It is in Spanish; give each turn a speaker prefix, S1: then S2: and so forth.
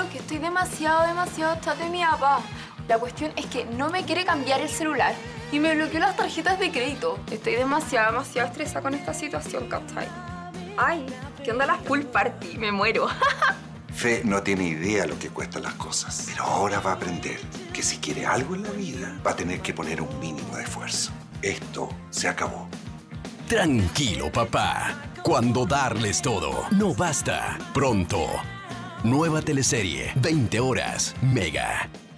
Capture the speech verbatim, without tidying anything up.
S1: que estoy demasiado, demasiado chata de mi papá. La cuestión es que no me quiere cambiar el celular y me bloqueó las tarjetas de crédito. Estoy demasiado, demasiado estresada con esta situación, ¿cachai? Ay, ¿qué onda las pool party? Me muero.
S2: Fe no tiene idea lo que cuestan las cosas, pero ahora va a aprender que si quiere algo en la vida, va a tener que poner un mínimo de esfuerzo. Esto se acabó.
S3: Tranquilo, papá. Cuando darles todo no basta. Pronto. Nueva teleserie, veinte horas, Mega.